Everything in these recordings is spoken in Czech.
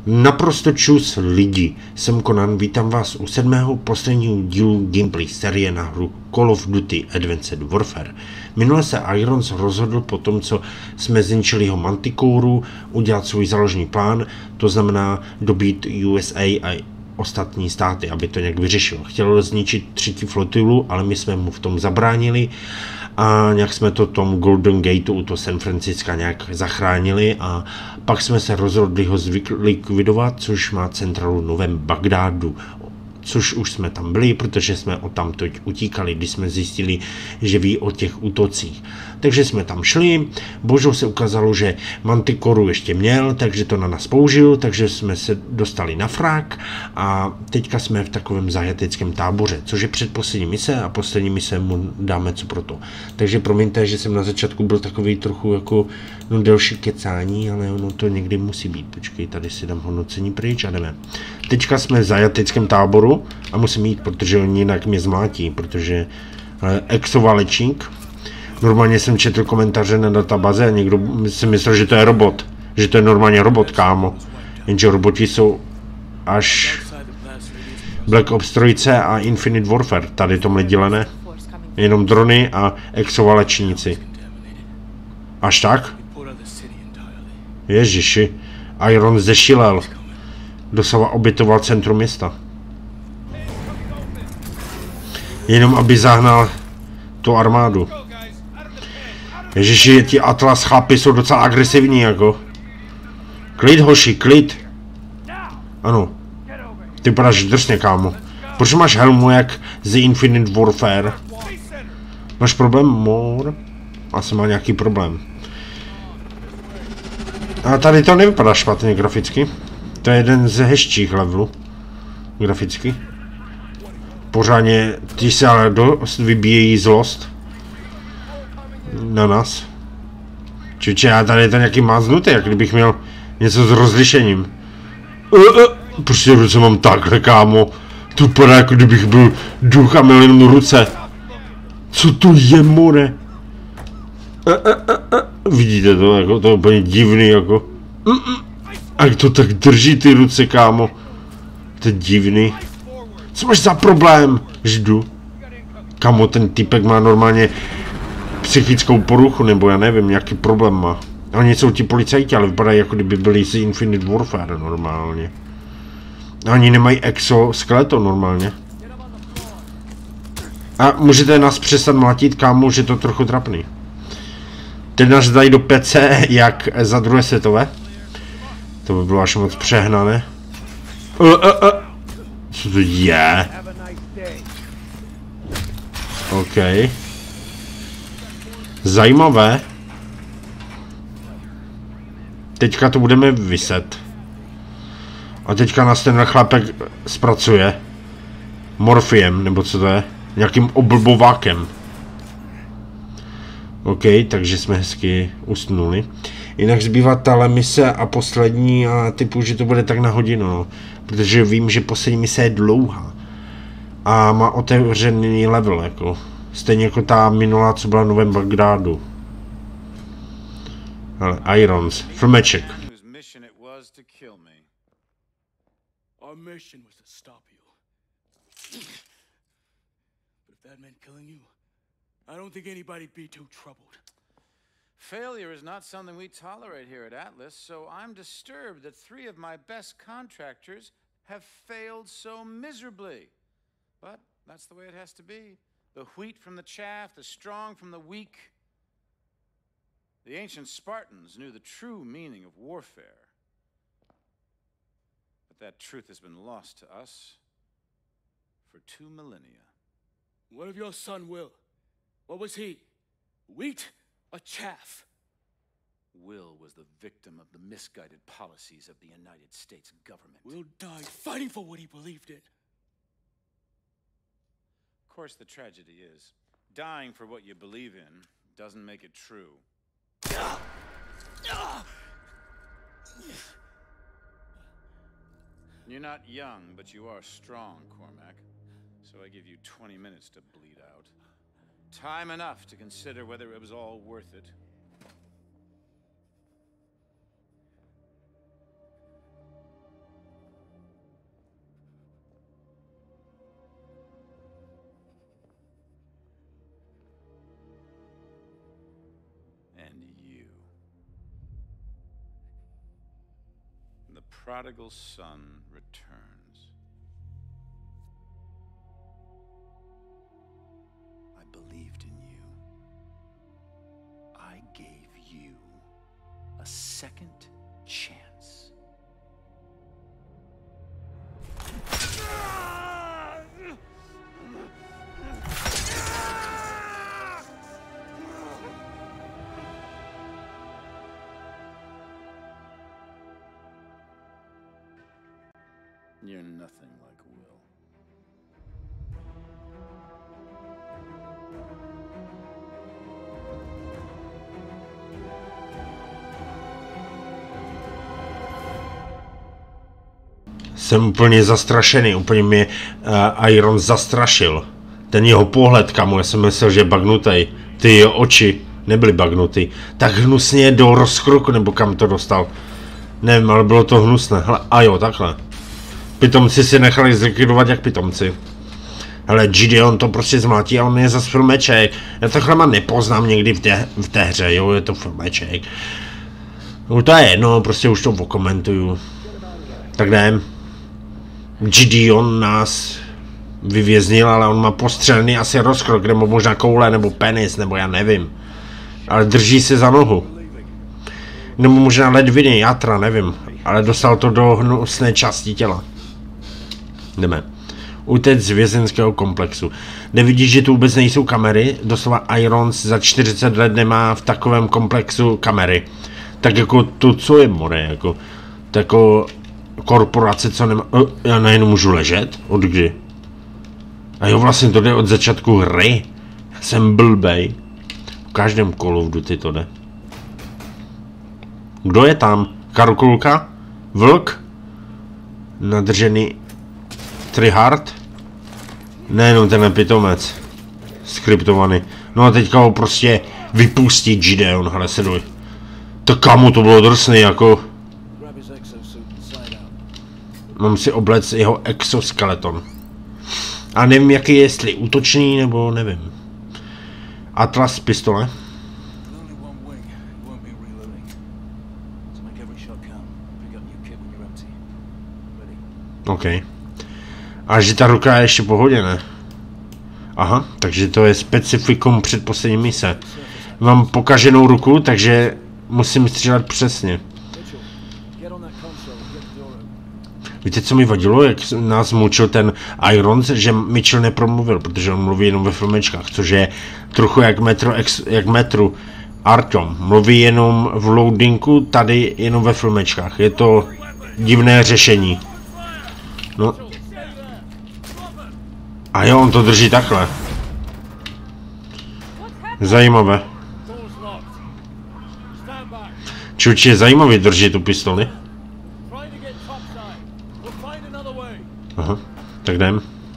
Naprosto čus lidi, jsem Conan, vítám vás u 7. posledního dílu gameplay série na hru Call of Duty Advanced Warfare. Minule se Irons rozhodl po tom, co jsme zničili jeho Manticoru, udělat svůj záložní plán, to znamená dobít USA a ostatní státy, aby to nějak vyřešil. Chtěl zničit třetí flotilu, ale my jsme mu v tom zabránili a nějak jsme to tom Golden Gateu u toho San Francisca nějak zachránili a pak jsme se rozhodli ho likvidovat, což má centrálu v Novém Bagdádu, což už jsme tam byli, protože jsme odtamtud utíkali, když jsme zjistili, že ví o těch útocích. Takže jsme tam šli, bohužel se ukázalo, že Manticoru ještě měl, takže to na nás použil, takže jsme se dostali na frak a teďka jsme v takovém zajateckém táboře, což je předposlední mise a poslední mise mu dáme co pro to. Takže promiňte, že jsem na začátku byl takový trochu jako delší kecání, ale ono to někdy musí být. Počkej, tady si dám hodnocení pryč a jdeme. Teďka jsme v zajateckém táboru a musím jít, protože oni jinak mě zmlátí, protože exoválečník. Normálně jsem četl komentáře na databaze a někdo si myslel, že to je robot. Že to je normálně robot, kámo. Jenže roboti jsou až Black Ops 3 a Infinite Warfare. Tady tomhle dělené. Jenom drony a exoválečníci. Až tak? Ježiši. Iron zešilel. Doslova obětoval centrum města. Jenom aby zahnal tu armádu. Ježiši, ti Atlas chápy jsou docela agresivní, jako. Klid, hoši, klid. Ano. Ty vypadáš drsně, kámo. Proč máš helmu jak z Infinite Warfare? Máš problém, mor? Asi má nějaký problém. A tady to nevypadá špatně graficky. To je jeden z hezčích levelů. Graficky. Pořádně, ty se ale dost vybíjejí zlost. Na nás. Čiče, já tady je to nějaký máznutý, jak kdybych měl něco s rozlišením. Prostě ruce mám takhle, kámo. To vypadá, jako kdybych byl duch a měl jenom ruce. Co to je, more? Vidíte to, jako to je úplně divný, jako. A jak to tak drží ty ruce, kámo. To je divný. Co máš za problém? Ždu. Kámo, ten typek má normálně psychickou poruchu, nebo já nevím, nějaký problém má. Oni jsou ti policajti, ale vypadají, jako kdyby byli z Infinite Warfare normálně. Oni nemají exoskeleton normálně. A můžete nás přestat mlátit, kámo, že to trochu trapný. Teď nás dají do PC jak za druhé světové. To by bylo až moc přehnané. Co to je? OK. Zajímavé. Teďka to budeme vyset. A teďka nás ten chlapek zpracuje. Morfiem, nebo co to je? Nějakým oblbovákem. OK, takže jsme hezky usnuli. Jinak zbývá tahle mise a poslední a typu, že to bude tak na hodinu, no. Protože vím, že poslední mise je dlouhá. A má otevřený level, jako. Stejně jako ta minulá, co byla v Novém Bagdádu. Ale Irons, Frmeček. I don't think anybody'd be too troubled. Failure is not something we tolerate here at Atlas, so I'm disturbed that 3 of my best contractors have failed so miserably. But that's the way it has to be. The wheat from the chaff, the strong from the weak. The ancient Spartans knew the true meaning of warfare. But that truth has been lost to us for 2 millennia. What of your son, Will? What was he? Wheat or chaff? Will was the victim of the misguided policies of the United States government. Will died fighting for what he believed in. Of course, the tragedy is, dying for what you believe in doesn't make it true. You're not young, but you are strong, Cormac. So I give you 20 minutes to bleed out. Time enough to consider whether it was all worth it. prodigal son returns. I believed in you. I gave you a second chance. You're nothing like Will. Jsem úplně zastrašený, úplně mě Iron zastrašil. Ten jeho pohled, kamo, já jsem myslel, že je bagnutej. Ty jeho oči nebyly bagnutý. Tak hnusně do rozkroku, nebo kam to dostal. Nevím, ale bylo to hnusné. Hele, a jo, takhle. Pitomci si nechali zlikvidovat jak pitomci. Hele, Gideon to prostě zmlátí a on je zas filmeček. Já to chlama nepoznám někdy v té hře, jo, je to filmeček. No to je jedno, prostě už to okomentuju. Tak jdem. Gideon nás vyvěznil, ale on má postřelený asi rozkrok, nebo možná koule, nebo penis, nebo já nevím. Ale drží se za nohu. Nebo možná ledviny, játra, nevím. Ale dostal to do hnusné části těla. Jdeme. Utéct z vězenského komplexu. Nevidíš, že tu vůbec nejsou kamery? Doslova Irons za 40 let nemá v takovém komplexu kamery. Tak jako to, co je more, jako... To jako... korporace, co nemá... já najednou můžu ležet? Od kdy? A jo, vlastně to jde od začátku hry. Já jsem blbej. V každém Call of Duty to jde. Kdo je tam? Karkulka? Vlk? Nadržený... Tryhard? Nejenom ten pitomec. Skriptovaný. No a teďka ho prostě vypustí Gideon, hele, seduj. To kamu to bylo drsný, jako... Mám si oblec jeho exoskeleton. A nevím, jaký je, jestli útočný, nebo nevím. Atlas pistole. OK. A že ta ruka je ještě v pohodě, ne? Aha, takže to je specifikum předposlední mise. Mám pokaženou ruku, takže musím střílet přesně. Víte, co mi vadilo, jak nás mučil ten Irons, že Mitchell nepromluvil, protože on mluví jenom ve filmečkách, což je trochu jak metru Artyom. Mluví jenom v loadingu, tady jenom ve filmečkách. Je to divné řešení. No. A jo, on to drží takhle. Zajímavé. Čuč je zajímavý drží tu pistoli. Aha, tak jdem.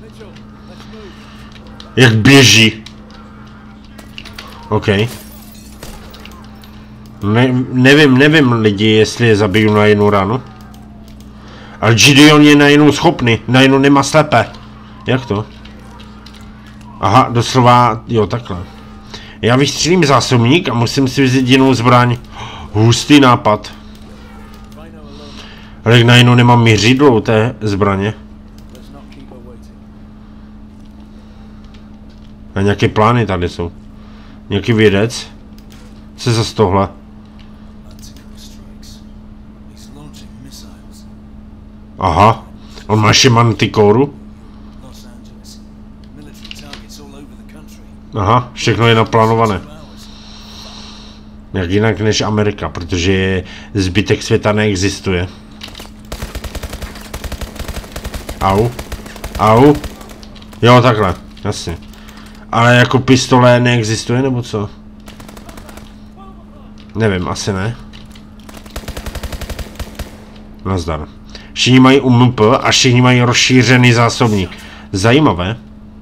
Jak běží. OK. Nevím lidi, jestli je zabiju na jednu ránu. Ale Gideon je na jednu schopný, na jednu nemá slepé. Jak to? Aha, doslova, jo, takhle. Já vystřílím zásobník a musím si vzít jinou zbraň. Hustý nápad. Ale jak najednou nemám měřidlo té zbraně. A nějaké plány tady jsou. Nějaký vědec. Co je zase tohle? Aha. On má ještě mantikoru. Aha, všechno je naplánované. Jak jinak než Amerika, protože zbytek světa neexistuje. Au. Au. Jo, takhle. Jasně. Ale jako pistole neexistuje, nebo co? Nevím, asi ne. Nazdar. Všichni mají UMP a všichni mají rozšířený zásobník. Zajímavé.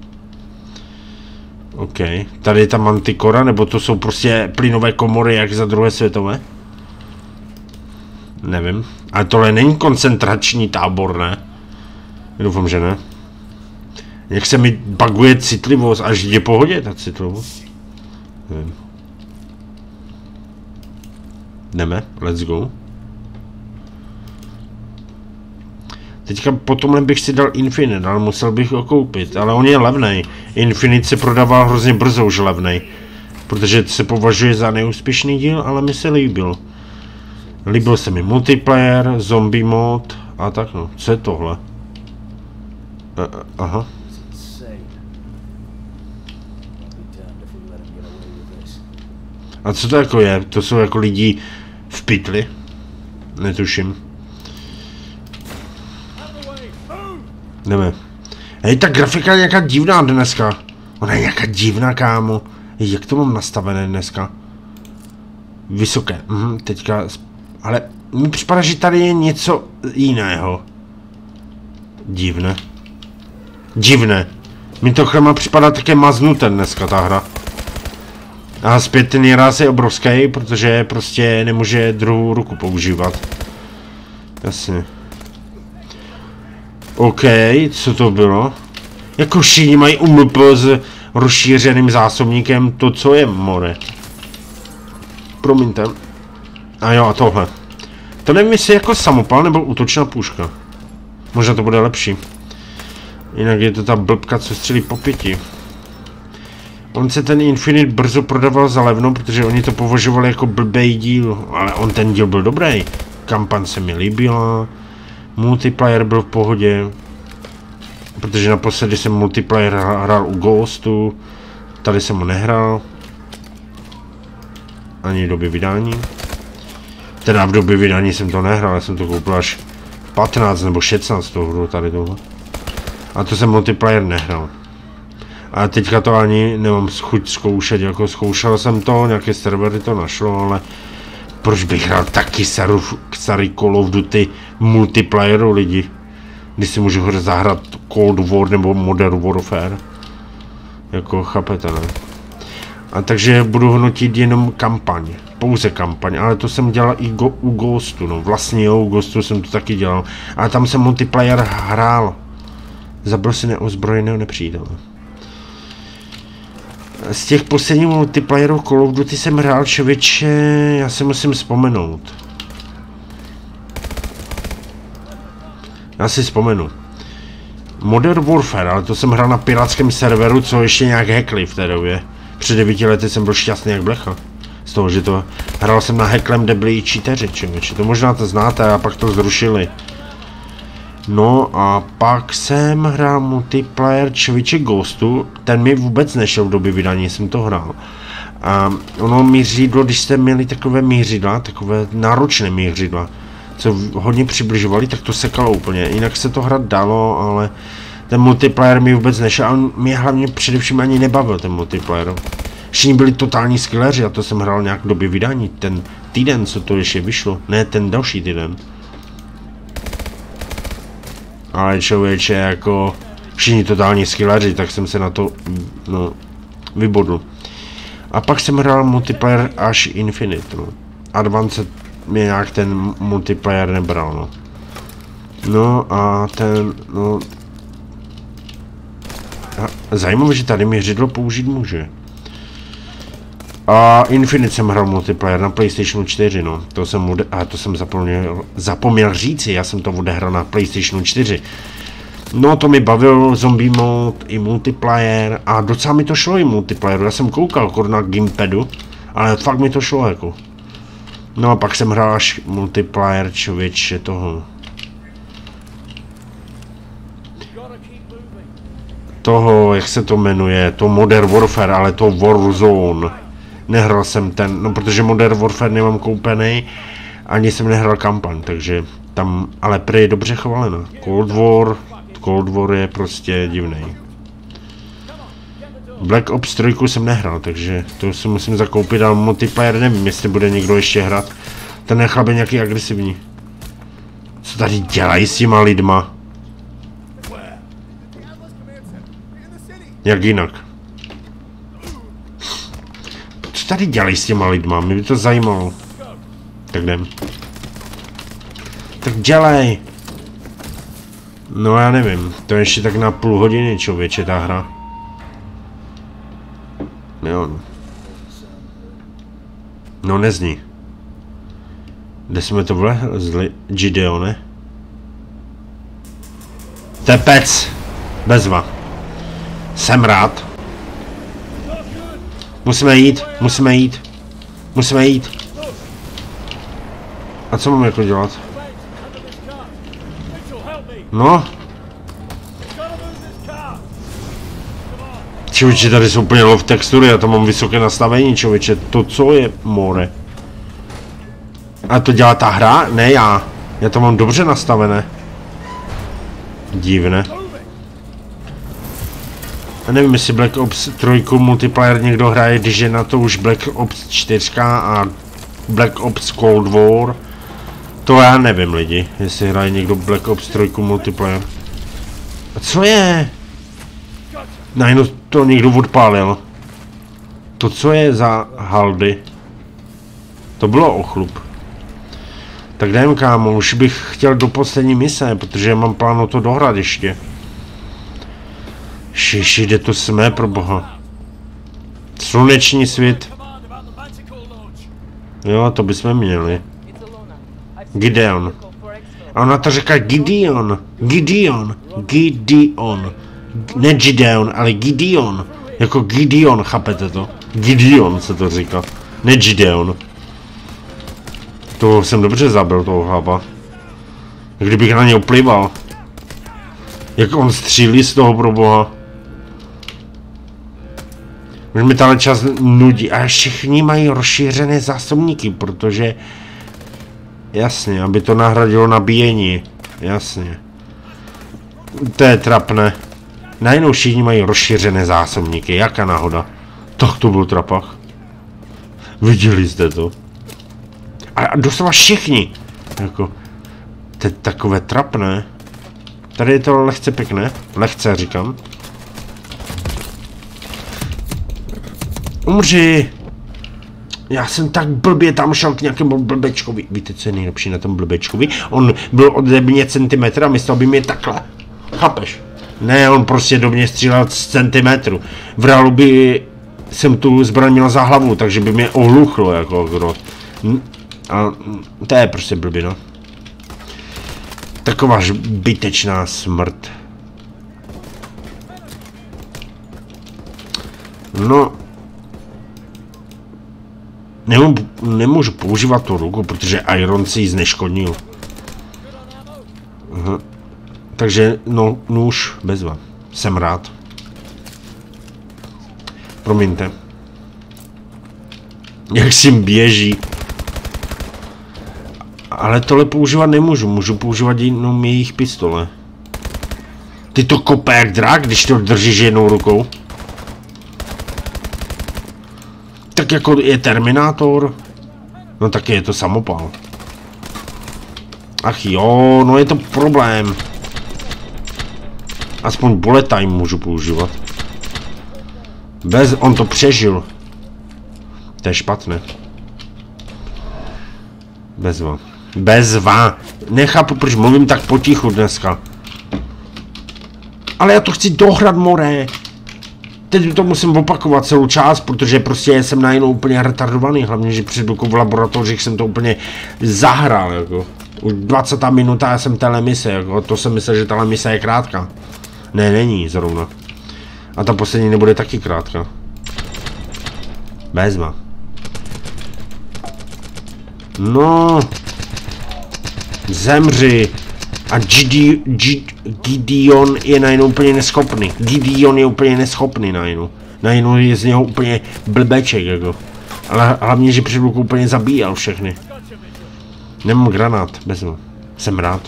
OK. Tady je ta mantikora, nebo to jsou prostě plynové komory, jak za druhé světové? Nevím. Ale tohle není koncentrační tábor, ne? Doufám, že ne. Jak se mi buguje citlivost, až je pohodě ta citlivost? Nevím. Jdeme, let's go. Teďka potom bych si dal Infinite, ale musel bych ho koupit, ale on je levnej. Infinite se prodával hrozně brzo už levnej. Protože se považuje za neúspěšný díl, ale mi se líbil. Líbil se mi multiplayer, zombie mod a tak no. Co je tohle? Aha. A co to jako je? To jsou jako lidi v pytli? Netuším. Jdeme. Hej, ta grafika je nějaká divná dneska. Ona je nějaká divná, kámo. Jak to mám nastavené dneska? Vysoké. Teďka... Ale mi připadá, že tady je něco jiného. Divné. Divné. Mi to chrama připadá také maznuté dneska ta hra. A zpět ten ráz je obrovský, protože prostě nemůže druhou ruku používat. Jasně. OK, co to bylo? Jako všichni mají UMP s rozšířeným zásobníkem, to co je, more. Promiňte. A jo, a tohle. To nevím, jestli jako samopal nebo útočná puška. Možná to bude lepší. Jinak je to ta blbka, co střelí po 5. On se ten Infinite brzo prodával za levno, protože oni to považovali jako blbej díl. Ale on ten díl byl dobrý. Kampaň se mi líbila. Multiplayer byl v pohodě. Protože naposledy jsem multiplayer hrál u Ghostu. Tady jsem ho nehrál. Ani v době vydání. Teda v době vydání jsem to nehrál, já jsem to koupil až 15 nebo 16 toho hru tady tohle. A to jsem multiplayer nehrál. A teďka to ani nemám chuť zkoušet, jako zkoušel jsem to, nějaké servery to našlo, ale proč bych hrál taky starý Call of Duty multiplayeru lidi, když si můžu zahrát Cold War nebo Modern Warfare. Jako chápete, ne? A takže budu hodnotit jenom kampaň, pouze kampaň, ale to jsem dělal i u Ghostu, no vlastně jo, u Ghostu jsem to taky dělal, ale tam jsem multiplayer hrál. Zabil si neozbrojeného nepřítele. Z těch posledních multiplayerů Call of Duty jsem hrál, člověče, já si musím vzpomenout. Já si vzpomenu. Modern Warfare, ale to jsem hrál na pirátském serveru, co ještě nějak hackli v té době. Před 9 lety jsem byl šťastný jak blecha. Z toho, že to hrál jsem na hacklem, kde byli i cheateři, člověče. To možná to znáte a pak to zrušili. No a pak jsem hrál multiplayer člověče Ghostu, ten mi vůbec nešel v době vydání, jsem to hrál. A ono mířidlo, když jste měli takové mířidla, takové náročné mířidla, co hodně přibližovali, tak to sekalo úplně, jinak se to hrát dalo, ale ten multiplayer mi vůbec nešel a mě hlavně především ani nebavil ten multiplayer. Všichni byli totální skilleři a to jsem hrál nějak v době vydání, ten týden, co to ještě vyšlo, ne ten další týden. Ale člověče, jako všichni totální skilleři, tak jsem se na to, no, vybodl. A pak jsem hrál multiplayer až Infinite, no. Advanced mě nějak ten multiplayer nebral, no. No a ten, no... Zajímavé, že tady měřidlo použít může. A Infinite jsem hrál multiplayer na PlayStation 4, no. To jsem zapomněl říci, já jsem to odehrál na PlayStation 4. No to mi bavil zombie mod i multiplayer a docela mi to šlo i multiplayer. Já jsem koukal na gamepadu, ale fakt mi to šlo jako. No a pak jsem hrál až multiplayer člověče toho. Toho, jak se to jmenuje, to Modern Warfare, ale to Warzone. Nehrál jsem ten, no protože Modern Warfare nemám koupený, ani jsem nehrál kampaň, takže tam, ale prý je dobře chválena. Cold War je prostě divný. Black Ops 3 jsem nehrál, takže to si musím zakoupit, ale multiplayer nevím, jestli bude někdo ještě hrát. Ten je chlape nějaký agresivní. Co tady dělají s těma lidma? Jak jinak? Co tady dělají s těma lidma? Mě by to zajímalo. Tak jdem. Tak dělej! No já nevím, to je ještě tak na půl hodiny, člověče, ta hra. Jo. No nezní. Kde jsme to vlezli? Gideone? Tepec. Bezva. Jsem rád. Musíme jít. A co mám jako dělat? No. Člověče, tady jsou úplně low textury, já to mám vysoké nastavení, člověče, to co je, more? A to dělá ta hra? Ne já. Já to mám dobře nastavené. Divné. A nevím, jestli Black Ops 3 multiplayer někdo hraje, když je na to už Black Ops 4 a Black Ops Cold War. To já nevím, lidi, jestli hraje někdo Black Ops 3 multiplayer. A co je? Najednou to někdo odpálil. To co je za haldy? To bylo ochlup. Tak jdem, kámo, už bych chtěl do poslední mise, protože mám plánu to dohrát ještě. Šiši, kde to jsme, pro boha. Sluneční svět. Jo, to bychom měli. Gideon. A ona to říká Gideon. Ne Gideon, ale Gideon. Jako Gideon, chápete to? Gideon se to říká. Ne Gideon. To jsem dobře zabil, toho chlapa. Kdybych na něj plival. Jak on střílí z toho, pro boha. Už mi tady čas nudí. A všichni mají rozšířené zásobníky, protože... Jasně, aby to nahradilo nabíjení. Jasně. To je trapné. Najednou všichni mají rozšířené zásobníky. Jaká náhoda. Tak to byl trapach. Viděli jste to? A doslova všichni. Jako... To je takové trapné. Tady je to lehce pěkné. Lehce říkám. Umři! Já jsem tak blbě tam šel k nějakému blbečkovi. Víte, co je nejlepší na tom blbečkovi? On byl ode mě centimetr a myslel by mě takhle. Chápeš? Ne, on prostě do mě střílel z centimetru. V reálu by jsem tu zbraň měl za hlavu, takže by mě ohluchlo jako kdo. A to je prostě blbina. Taková zbytečná smrt. No. Nemůžu používat tu ruku, protože Iron si ji zneškodnil. Aha. Takže, no, nůž, bezva. Jsem rád. Promiňte. Jak si běží. Ale tohle používat nemůžu, můžu používat jenom jejich pistole. Ty to kope jak drak, když to držíš jednou rukou. Tak jako je Terminátor. No tak je to samopal. Ach jo, no je to problém. Aspoň bullet time můžu používat. On to přežil. To je špatné. Bezva. Nechápu, proč mluvím tak potichu dneska. Ale já to chci dohrát, more. Teď to musím opakovat celou část, protože prostě jsem najednou úplně retardovaný. Hlavně, že před rukou v laboratořích jsem to úplně zahrál, jako. Už 20. minuta já jsem telemise, jako. To jsem myslel, že telemise je krátká. Ne, není zrovna. A ta poslední nebude taky krátká. Bezva. No. Zemři. A Gideon je najednou úplně neschopný. Gideon je úplně neschopný najednou. Najednou je z něho úplně blbeček, jako. Ale hlavně, že před rukou úplně zabíjel všechny. Nemám granát, bezva. Jsem rád.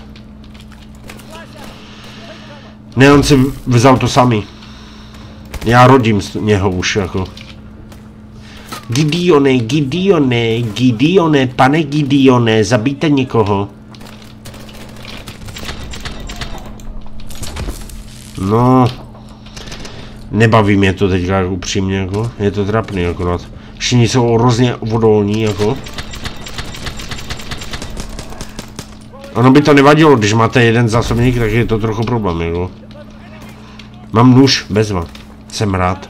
Ne, on si vzal to samý. Já rodím z něho už, jako. Gideone, pane Gideone, zabijte někoho. No. Nebaví mě to teďka jako upřímně, jako. Je to trapný akorát. Všichni jsou hrozně odolní, jako. Ono by to nevadilo, když máte jeden zásobník, tak je to trochu problém, jako. Mám nůž, bezva. Jsem rád.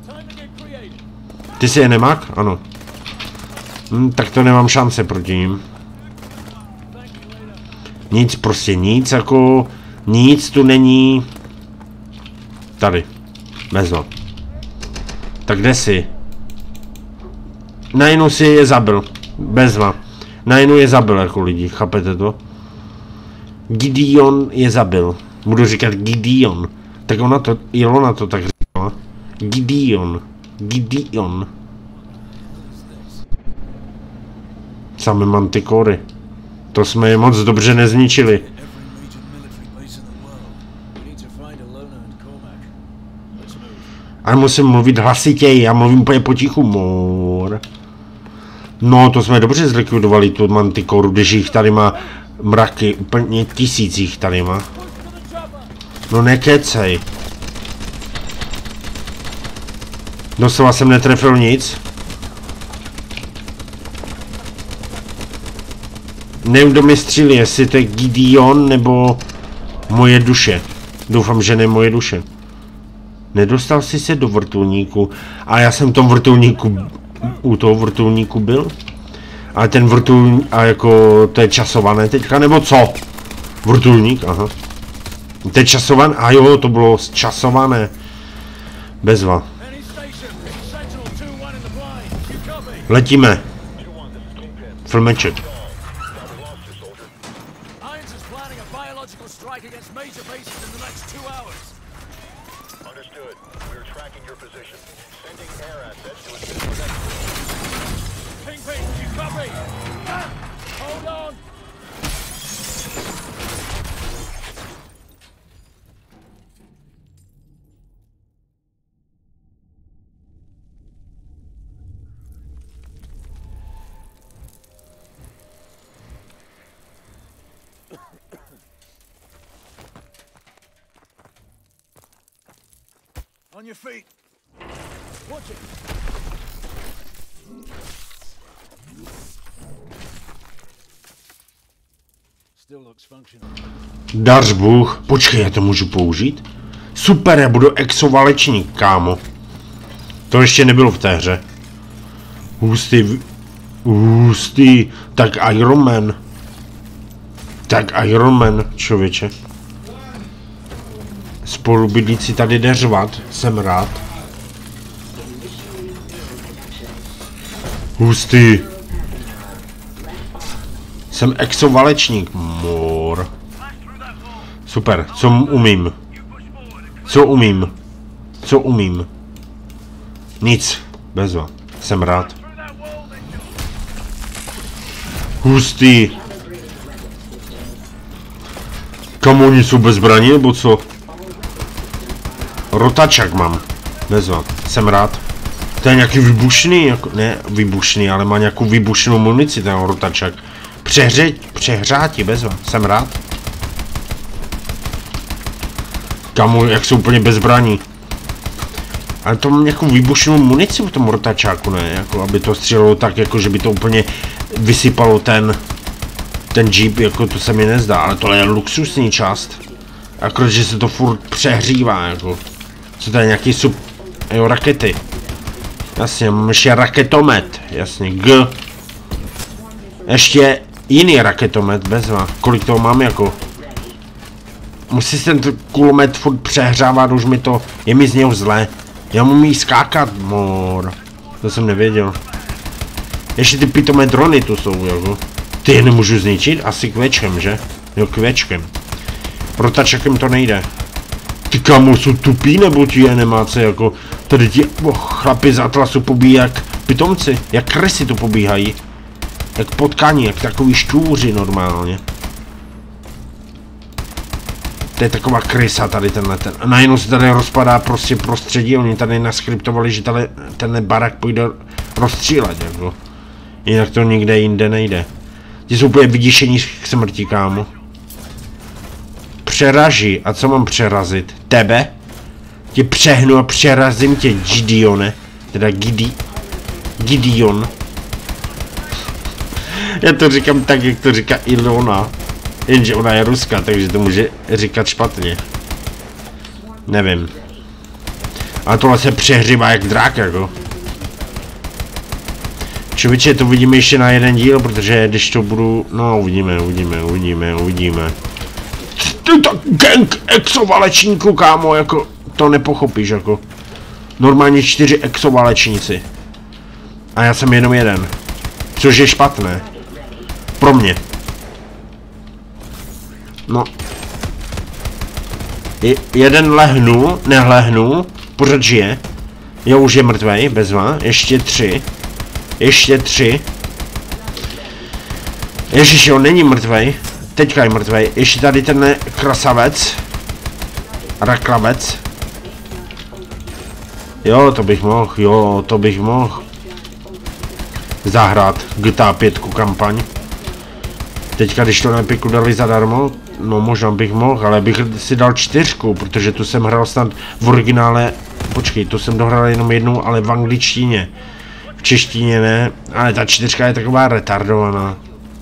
Ty si je nemák? Ano. Tak to nemám šance proti ním. Nic, prostě nic, jako... Nic tu není. Tady. Bezva. Tak kde jsi? Najednou si je zabil. Bezva. Najednou je zabil jako lidi, chápete to? Gideon je zabil. Budu říkat Gideon. Tak ona to, Ilona to tak říkala. Gideon. Gideon. Samé mantikory. To jsme je moc dobře nezničili. Ale musím mluvit hlasitěji, já mluvím úplně potichu, mor. No, to jsme dobře zlikvidovali tu mantikoru, když jich tady má mraky, úplně 1000 jich tady má. No nekecej. Doslova jsem netrefil nic. Nevím, kdo mi střílí, jestli to je Gideon nebo moje duše. Doufám, že ne moje duše. Nedostal jsi se do vrtulníku. A já jsem v tom vrtulníku, u toho vrtulníku byl. Ale ten vrtulník, a jako to je časované teďka, nebo co? Vrtulník, aha. To je časované, a jo, to bylo časované. Bezva. Letíme. Filmeček. On your feet. Watch it. Still looks functional. Dař Bůh. Počkej, já to můžu použít? Super, já budu exovalečník, kámo. To ještě nebylo v té hře. Hustý. Tak Iron Man. Tak Iron Man, člověče. Spolubydlící tady jde řvat, jsem rád. Hustý. Jsem exovalečník, mor. Super, co umím? Co umím? Co umím? Nic, bezva, jsem rád. Hustý. Kam oni jsou bez zbraní, nebo co? Rotačák mám. Bezva. Jsem rád. To je nějaký výbušný, jako, ne výbušný, ale má nějakou výbušnou munici ten rotačák. Přehřátí, bezva. Jsem rád. Kamu, jak jsou úplně bez zbraní. Ale to mám nějakou výbušnou munici v tom rotačáku, ne? Jako, aby to střílelo tak, jako, že by to úplně vysypalo ten jeep, jako to se mi nezdá, ale tohle je luxusní část. Akorát, že se to furt přehřívá, jako. Co to je, nějaký jo, rakety. Jasně, mám ještě raketomet, jasně, G. Ještě jiný raketomet, bezva. Kolik toho mám, jako. Musí se ten kulomet furt přehřávat, už mi to, je mi z něho zlé. Já mu jí skákat, mor. To jsem nevěděl. Ještě ty pitomé drony tu jsou, jako. Ty je nemůžu zničit? Asi kvěčkem, že? Jo, kvěčkem. Rotačekem to nejde. Ty kámo, jsou tupí, nebo ti je nemáce, jako. Tady ti chlapi z Atlasu pobíjí jak pitomci. Jak krysy tu pobíhají. Jak potkání, jak takový šťůři normálně. To je taková krysa tady tenhle ten. A najednou se tady rozpadá prostě prostředí, oni tady naskriptovali, že tady tenhle barak půjde rozstřílet, jako. Jinak to nikde jinde nejde. Ti jsou úplně vyděšení k smrti, kámo. Přeraží. A co mám přerazit? Tebe? Tě přehnu a přerazím tě, Gideone. Teda Gideon. Já to říkám tak, jak to říká Ilona. Jenže ona je ruská, takže to může říkat špatně. Nevím. Ale tohle se přehřívá jak drák, jako. Člověče, to vidíme ještě na jeden díl, protože když to budu... No, uvidíme. gang exovalečníků, kámo, jako, to nepochopíš, jako. Normálně 4 exovalečníci. A já jsem jenom jeden. Což je špatné. Pro mě. No. Jeden nehlehnul, pořád žije. Jo, už je mrtvej, bezva. Ještě 3. Ještě 3. Ježiš, jo, není mrtvej. Teďka je mrtvej. Ještě tady tenhle krasavec. Raklavec. Jo, to bych mohl. Zahrát GTA 5 kampaň. Teďka, když to na Epiku dali zadarmo, no možná bych mohl, ale bych si dal 4, protože tu jsem hrál snad v originále. Počkej, tu jsem dohrál jenom jednou, ale v angličtině. V češtině ne, ale ta 4 je taková retardovaná.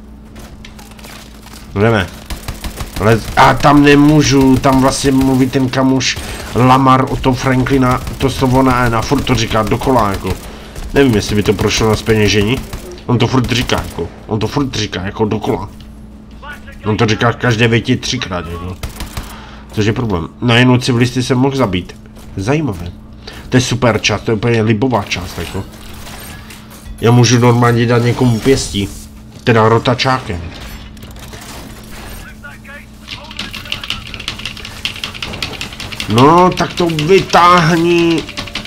Jdeme. Ale a tam nemůžu, tam vlastně mluví ten kamuš Lamar o tom Franklina, to slovo na N a furt to říká dokola, jako. Nevím, jestli by to prošlo na zpeněžení. On to furt říká, jako dokola. On to říká každé větě 3krát, jako. Což je problém. Na jinou civilisty jsem mohl zabít. Zajímavé. To je super část, to je úplně libová část, jako. Já můžu normálně dát někomu pěstí. Teda rotačákem. No, tak to vytáhni.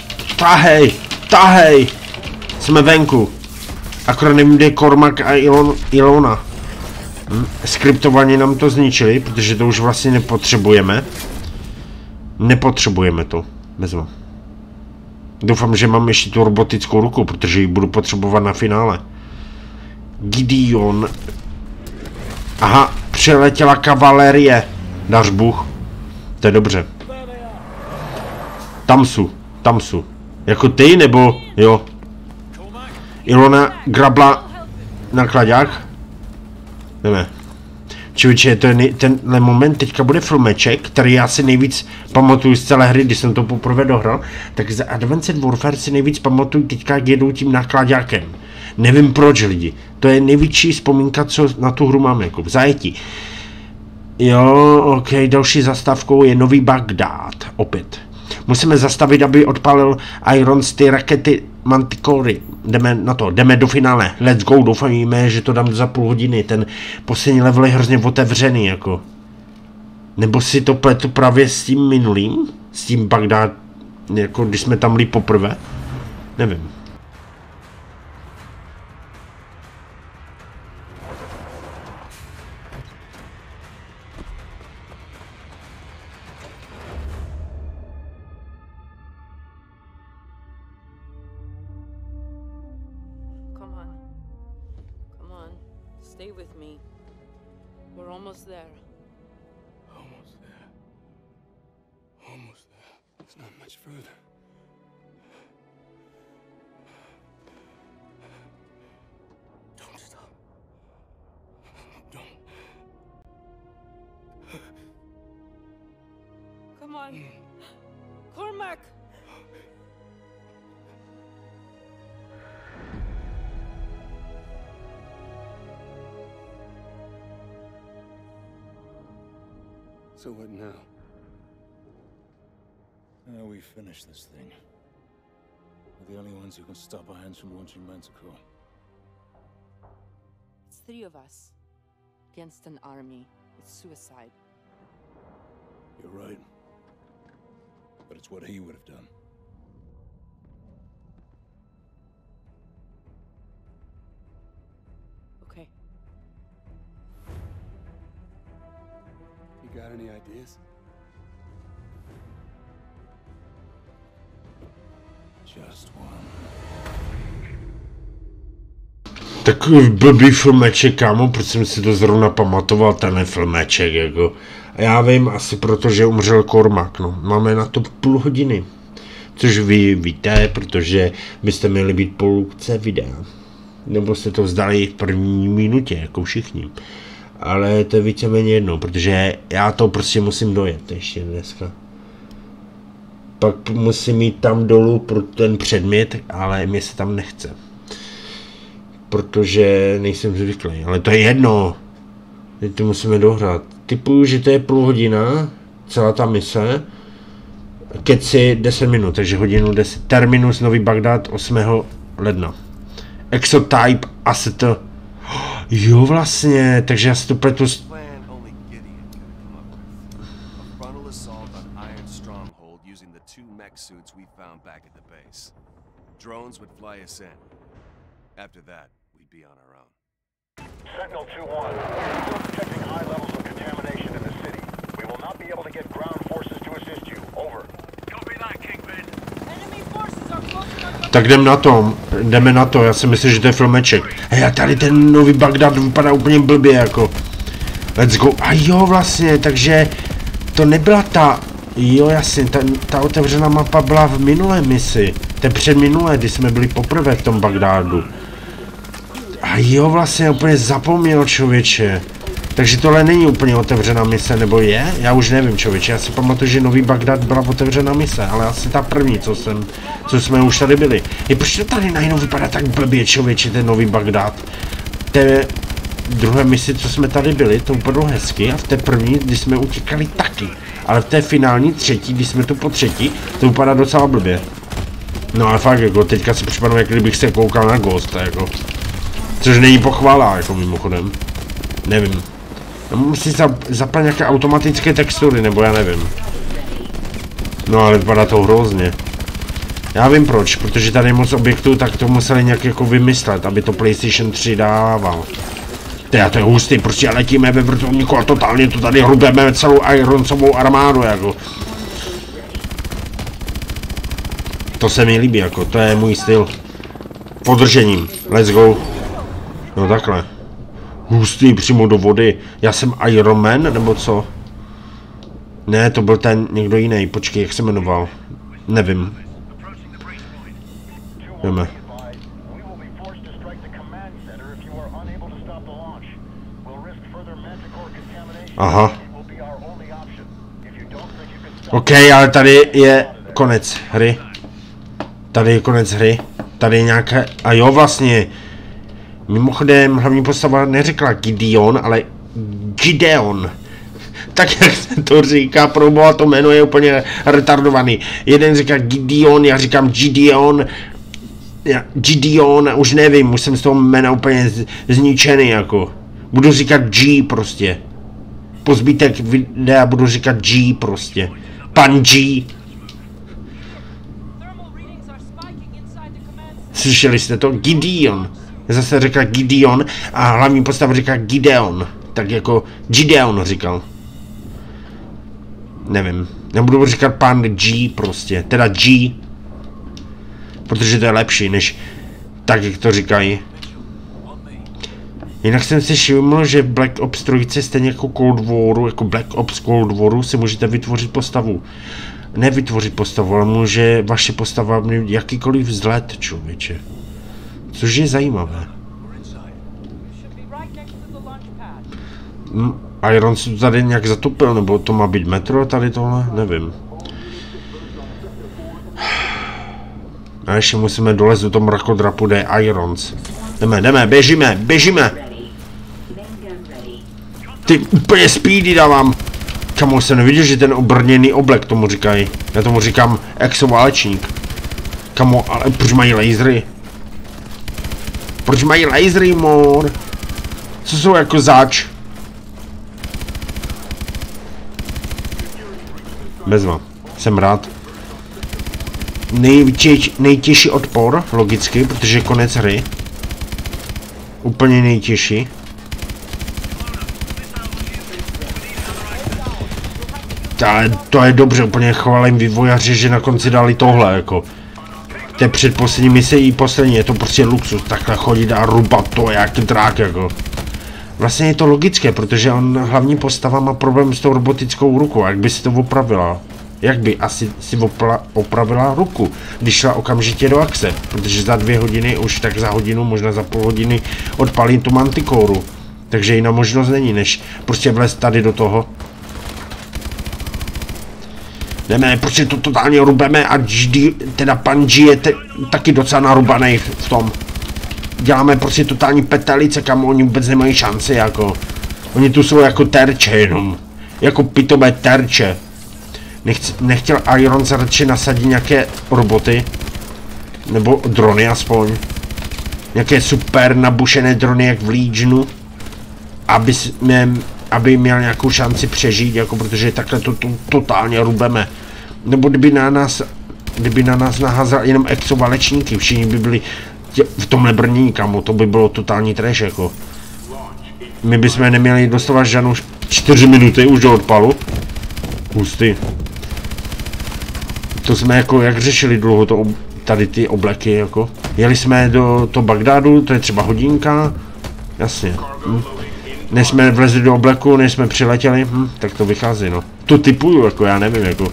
Tahej. Jsme venku. Akorát nevím, kde je Cormac a Ilona. Skriptovaně nám to zničili, protože to už vlastně nepotřebujeme. Nepotřebujeme to. Vezmu. Doufám, že mám ještě tu robotickou ruku, protože ji budu potřebovat na finále. Gideon. Aha, přiletěla kavalerie. Dař Bůh. To je dobře. Tam jsou. Jako ty, nebo jo? Ilona grabla na klaďák. Ne. Čověče, tenhle moment teďka bude filmeček, který já si nejvíc pamatuju z celé hry, když jsem to poprvé dohrál, tak za Advanced Warfare si nejvíc pamatuju teďka, jak jedou tím naklaďákem. Nevím proč, lidi. To je největší vzpomínka, co na tu hru mám, jako v zajetí. Jo, ok, další zastávkou je Nový Bagdád, opět. Musíme zastavit, aby odpalil Irons ty rakety Manticory. Jdeme na to, jdeme do finále. Let's go, doufáme, že to dám za půl hodiny. Ten poslední level je hrozně otevřený, jako. Nebo si to pletu právě s tím minulým? S tím Bagdád, jako když jsme tam byli poprvé? Nevím. Stay with me. We're almost there. Almost there. Almost there. It's not much further. Don't stop. Don't. Come on. Cormac! So what now? Now we finish this thing. We're the only ones who can stop our hands from launching Manticore. It's 3 of us. Against an army. It's suicide. You're right. But it's what he would have done. Okay. You got any ideas? Just one. Takový blbý filmeček, kámo, proč jsem si to zrovna pamatoval, tenhle filmeček, jako. A já vím, asi protože umřel Cormac, no. Máme na to půl hodiny. Což vy víte, protože byste měli být po lůkce videa. Nebo jste to vzdali v první minutě, jako všichni. Ale to je víceméně jedno, protože já to prostě musím dojet ještě dneska. Pak musím jít tam dolů pro ten předmět, ale mě se tam nechce. Protože nejsem zvyklý, ale to je jedno. Teď to musíme dohrát. typuju, že to je půl hodina, celá ta mise. Keci 10 minut, takže hodinu 10. Terminus Nový Bagdád 8. ledna. Exotype Asset. Jo vlastně, takže já si to pletu. Drones would fly us in. After that, we'd be on our own. Sentinel 2-1, we're still detecting high levels of contamination in the city. We will not be able to get ground forces to assist you. Over. Copy that, Kingpin. Enemy forces are close. Tak jdeme na to, já si myslím, že to je filmeček. Hej, a tady ten Nový Bagdád vypadá úplně blbě jako. Let's go. A jo vlastně, takže to nebyla ta, jo jasně, ta otevřená mapa byla v minulé misi. To je předminulé, kdy jsme byli poprvé v tom Bagdádu. A jo vlastně, úplně zapomněl člověče. Takže tohle není úplně otevřená mise, nebo je? Já už nevím člověče, já si pamatuju, že Nový Bagdád byla otevřená mise, ale asi ta první, co jsme už tady byli. Je proč to tady najednou vypadá tak blbě člověče, ten Nový Bagdád? Té druhé misi, co jsme tady byli, to vypadalo hezky a v té první, kdy jsme utíkali taky. Ale v té finální třetí, když jsme tu po třetí, to vypadá docela blbě. No ale fakt jako, teďka si připadám, jak kdybych se koukal na Ghost, jako. Což není pochvála, jako mimochodem. Nevím. Musím zaplat nějaké automatické textury, nebo já nevím. No ale vypadá to hrozně. Já vím proč, protože tady je moc objektů, tak to museli nějak jako vymyslet, aby to PlayStation 3 dával. Teda to je hustý, prostě letíme ve vrtulníku a totálně to tady hrubeme celou Ironsovou armádu, jako. To se mi líbí, jako, to je můj styl. Podržením, let's go. No takhle. Hustý přímo do vody. Já jsem Iron Man, nebo co? Ne, to byl ten někdo jiný. Počkej, jak se jmenoval? Nevím. Jdeme. Aha. OK, ale tady je konec hry. Tady je konec hry. Tady je nějaké... A jo, vlastně. Mimochodem, hlavní postava neřekla Gideon, ale Gideon. Tak jak se to říká, proboha, to jméno je úplně retardovaný. Jeden říká Gideon, já říkám Gideon. Gideon, už nevím, už jsem z toho jména úplně zničený, jako. Budu říkat G prostě. Po zbytek videa budu říkat G prostě. Pan G. Slyšeli jste to? Gideon. Zase řekla Gideon a hlavní postava říká Gideon. Tak jako Gideon říkal. Nevím. Nebudu říkat pan G prostě. Teda G. Protože to je lepší, než tak, jak to říkají. Jinak jsem si všiml, že Black Ops 3 stejně jako Cold Waru, jako Black Ops Cold Waru si můžete vytvořit postavu. Nevytvořit postavu, ale může vaše postava mít jakýkoliv vzhled, člověče. Což je zajímavé. Iron se tady nějak zatopil, nebo to má být metro tady tohle? Nevím. A ještě musíme dolezit do toho mrakodrapu, kde je Irons. Jdeme, běžíme! Ty úplně speedy dávám. Kamo, jsem neviděl, že ten obrněný oblek tomu říkají. Já tomu říkám exoválečník. Kamo, ale proč mají lasery? Proč mají lasery, mor? Co jsou jako zač? Bezva. Jsem rád. Nejtěžší odpor, logicky, protože je konec hry. Úplně nejtěžší. To je dobře, úplně chválím vývojaři, že na konci dali tohle, jako. To je předposlední mise i poslední, je to prostě luxus, takhle chodit a rubat to jak drák, jako. Vlastně je to logické, protože hlavní postava má problém s tou robotickou rukou, jak by si to opravila? Jak by asi si opravila ruku, když šla okamžitě do akce, protože za 2 hodiny, už tak za hodinu, možná za půl hodiny odpalí tu mantikoru. Takže jiná možnost není, než prostě vlézt tady do toho. Jdeme, prostě to totálně rubeme a teda pan G je taky docela narubaný v tom. Děláme prostě totální petelice, kam oni vůbec nemají šanci, jako. Oni tu jsou jako terče jenom. Jako pitomé terče. Nechtěl Iron radši nasadit nějaké roboty. Nebo drony aspoň. Nějaké super nabušené drony jak v Legionu. Aby měl nějakou šanci přežít, jako protože takhle to totálně rubeme. Nebo kdyby na nás naházel jenom exovalečníky, všichni by byli v tomhle brnění, kamo, to by bylo totální trash, jako. My bychom neměli dostávat žádnou 4 minuty už do odpalu. Hustý. To jsme jako, jak řešili dlouho tady ty obleky, jako. Jeli jsme do Bagdádu, to je třeba hodinka. Jasně. Než jsme vlezli do obleku, než jsme přiletěli, tak to vychází, no. To typuju, jako, já nevím, jako.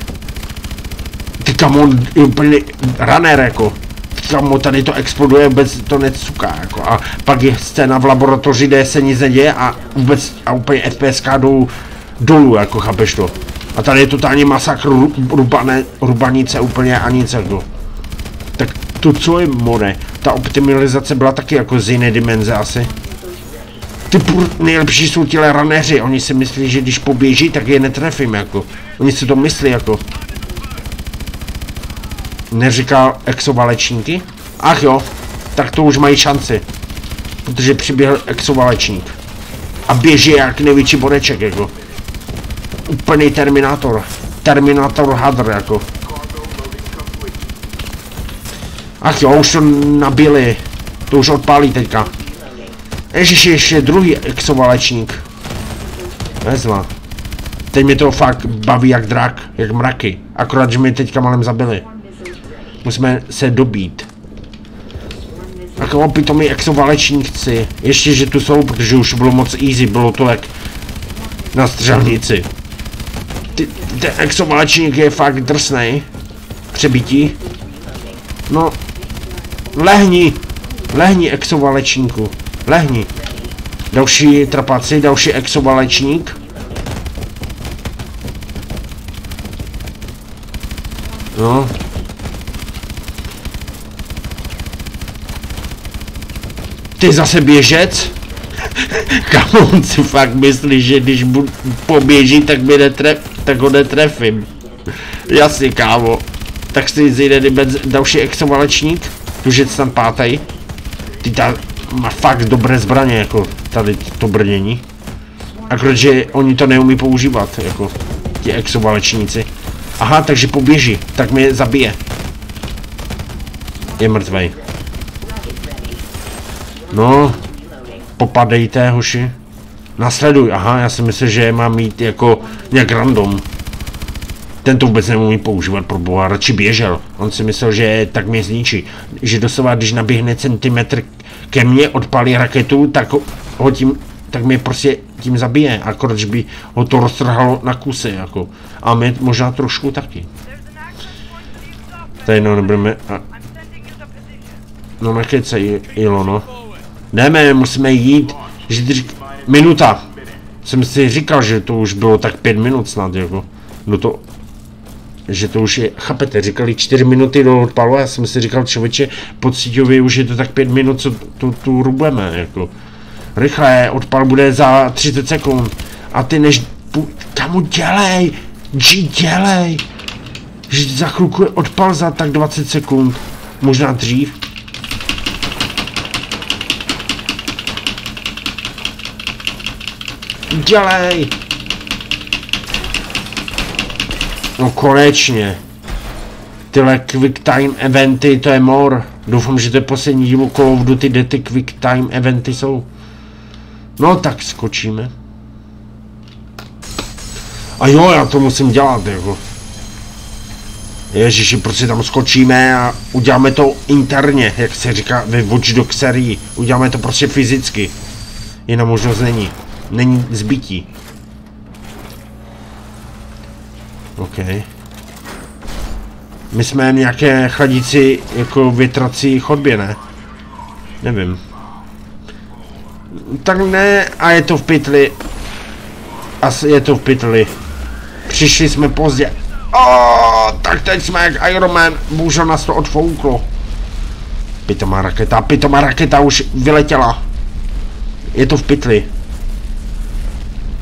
Ty kamo, úplně runner, jako. Kamo, tady to exploduje, vůbec to necuká, jako. A pak je scéna v laboratoři, kde se nic neděje a vůbec, a úplně FPSK dolů, jako, chápeš to. A tady je totální masakr, rubanice úplně a nic, jako. Tak to co je, more? Ta optimalizace byla taky jako z jiné dimenze asi. Ty nejlepší jsou těle runneři, oni si myslí, že když poběží, tak je netrefím, jako. Oni si to myslí, jako. Neříkal exovalečníky? Ach jo, tak to už mají šanci. Protože přiběhl exovalečník. A běží jak největší bodeček, jako. Úplný Terminátor. Terminátor hadr, jako. Ach jo, už to nabili. To už odpálí teďka. Ježiši, ještě druhý exovalečník. Vezla. Teď mi to fakt baví jak drak, jak mraky. Akorát, že mi teďka malem zabili. Musíme se dobít. Jako opitomí exovalečníci. Ještě, že tu jsou, protože už bylo moc easy, bylo to jak na střelnici. Ten exovalečník je fakt drsnej. Přebití. No. Lehni. Lehni exovalečníku. Lehni. Další trapaci, další exovalečník. No. Ty zase běžec? Kámo, on si fakt myslí, že když poběží, tak ho netrefím. Jasně, kámo. Tak si zjde další exovalečník. Tužec tam pátej. Ty ta má fakt dobré zbraně, jako tady to brnění. Akorát, že oni to neumí používat, jako ti exovalečníci. Aha, takže poběží, tak mě zabije. Je mrtvej. No, popadejte, hoši. Nasleduj, aha, já si myslím, že mám mít jako nějak random. Ten to vůbec neumí používat, pro boha, radši běžel. On si myslel, že tak mě zničí. Že doslova, když naběhne centimetr ke mně, odpálí raketu, tak mě prostě tím zabije. Akorát, že by ho to roztrhalo na kusy, jako. A mě možná trošku taky. Tady no, nebudeme... No nekecej, Ilono. Jdeme, musíme jít. Minuta. Jsem si říkal, že to už bylo tak 5 minut snad, jako. No to... Že to už je, chápete, říkali 4 minuty do odpalu, já jsem si říkal, člověče, pocítově už je to tak 5 minut, co tu rubeme, jako. Rychle, odpal bude za 30 sekund. A ty než... Kamu dělej! Dělej! Že za chvilku je odpal za tak 20 sekund. Možná dřív. Dělej! No konečně. Tyhle quick time eventy, to je more. Doufám, že to je poslední díl Call of Duty, kde ty quick time eventy jsou. No tak skočíme. A jo, já to musím dělat, jako. Ježiši, prostě tam skočíme a uděláme to interně, jak se říká ve Watch Dogs sérii. Uděláme to prostě fyzicky. Jiná možnost není. Není zbytí. OK. My jsme nějaké chladící, jako větrací chodbě, ne? Nevím. Tak ne, a je to v pytli. Asi je to v pytli. Přišli jsme pozdě. Tak teď jsme jak Iron Man. Bohužel nás to odfouklo. Pitomá raketa už vyletěla. Je to v pytli.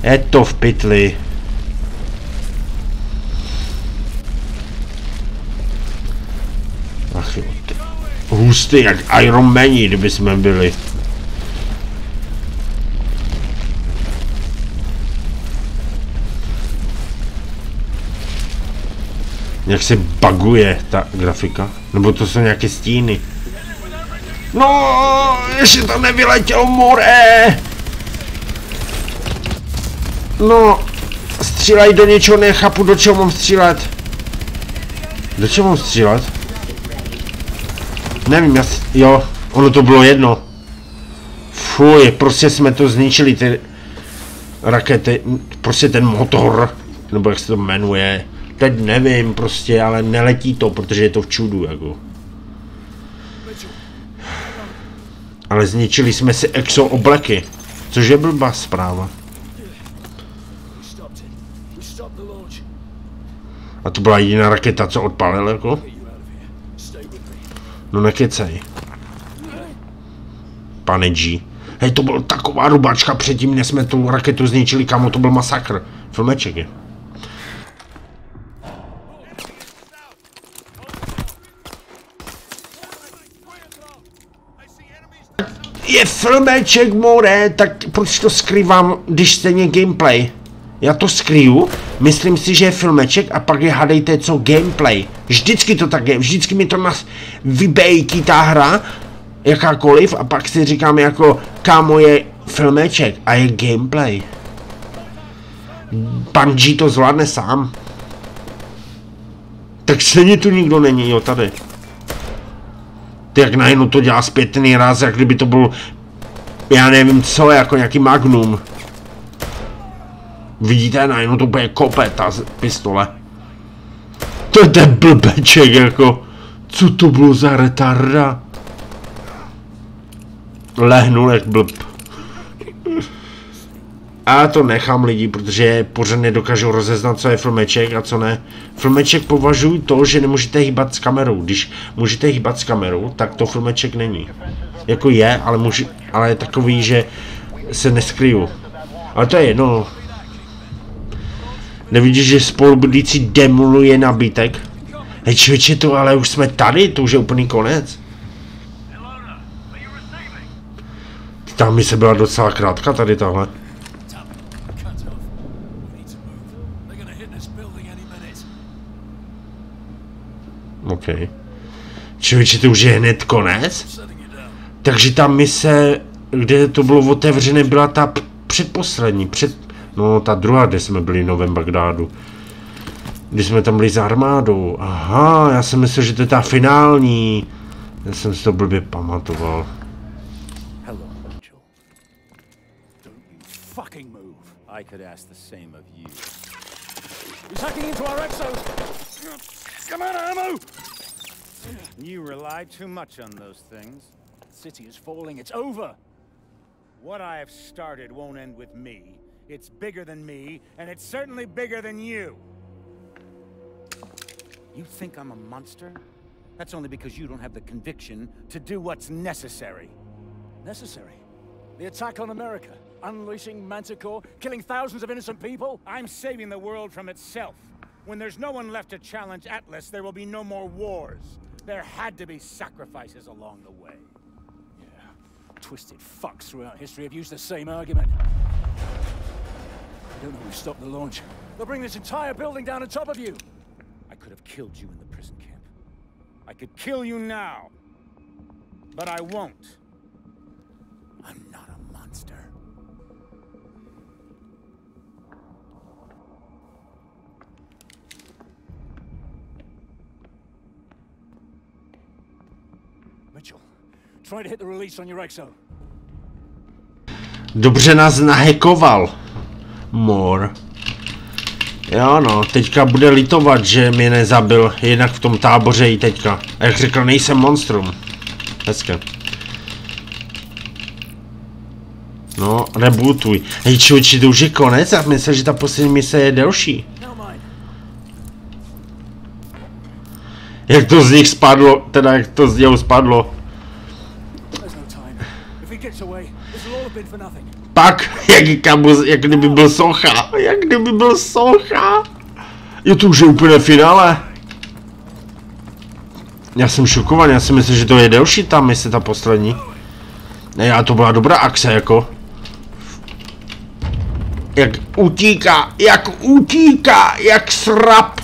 Je to v pytli. Ach jo, hustý jak Iron Mani, kdyby jsme byli. Jak se buguje ta grafika? Nebo to jsou nějaké stíny? No, ještě to nevyletělo, more! No, střílej do něčeho, nechápu, do čeho mám střílet. Do čeho mám střílet? Nevím, jo, ono to bylo jedno. Fuj, prostě jsme to zničili, ty rakety, prostě ten motor, nebo jak se to jmenuje. Teď nevím prostě, ale neletí to, protože je to v čudu, jako. Ale zničili jsme si exo obleky, což je blbá zpráva. A to byla jediná raketa, co odpálil, jako? No nekecej. Pane G. Hej, to byla taková rubačka předtím, než jsme tu raketu zničili, kamo, to byl masakr. Filmeček je. Je filmeček, more, tak proč to skrývám, když stejně gameplay? Já to skrýju, myslím si, že je filmeček a pak je hádejte co gameplay. Vždycky to tak je, vždycky mi to nás vybejtí ta hra, jakákoliv, a pak si říkám jako, kámo, je filmeček a je gameplay. Pan G to zvládne sám. Tak stejně tu nikdo není, jo, tady. Ty jak najednou to dělá zpětný ráz, jak kdyby to byl, já nevím co, jako nějaký Magnum. Vidíte, najednou to bude kope, ta pistole. To je ten blbeček, jako, co to bylo za retarda? Lehnul jak blb. A to nechám lidi, protože pořád nedokážou rozeznat, co je filmeček a co ne. Filmeček považuji to, že nemůžete hýbat s kamerou. Když můžete hýbat s kamerou, tak to filmeček není. Jako je, ale je takový, že se neskryju. Ale to je jedno. Nevidíš, že spolubydlící demoluje nabytek? Hej, člověče, to ale už jsme tady, to už je úplný konec. Ta mise byla docela krátká tady tahle. OK. Člověče, to už je hned konec? Takže ta mise, kde to bylo otevřené, byla ta předposlední, no ta druhá, kde jsme byli v Novém Bagdádu. Když jsme tam byli za armádou. Aha, já jsem myslel, že to je ta finální. Já jsem si to blbě pamatoval. Hello, Mitchell. Don't you fucking move. I could ask the same of you. He's hacking into our exos. Come on, ammo! You rely too much on those things. The city is falling. It's over. What I have started won't end with me. It's bigger than me, and it's certainly bigger than you. You think I'm a monster? That's only because you don't have the conviction to do what's necessary. Necessary? The attack on America, unleashing Manticore, killing thousands of innocent people? I'm saving the world from itself. When there's no one left to challenge Atlas, there will be no more wars. There had to be sacrifices along the way. Yeah. Twisted fucks throughout history have used the same argument. I don't know who stopped the launch. They'll bring this entire building down on top of you. I could have killed you in the prison camp. I could kill you now. But I won't. I'm not a monster. Mitchell, try to hit the release on your exo. Dobře nás nahekoval. More. Jo no, teďka bude litovat, že mě nezabil, jinak v tom táboře i teďka. A jak řekl, nejsem monstrum. Hezké. No, rebootuj. Hej člověči, to už je konec? Já myslím, že ta poslední mise je delší. Jak to z nich spadlo, teda jak to z něho spadlo. Pak, jak kdyby byl socha. Jak kdyby byl socha. Jo, to už je úplně finále. Já jsem šokovaný, já si myslím, že to je delší ta mise, ta poslední. Ne, a to byla dobrá akce, jako. Jak utíká, jak srap.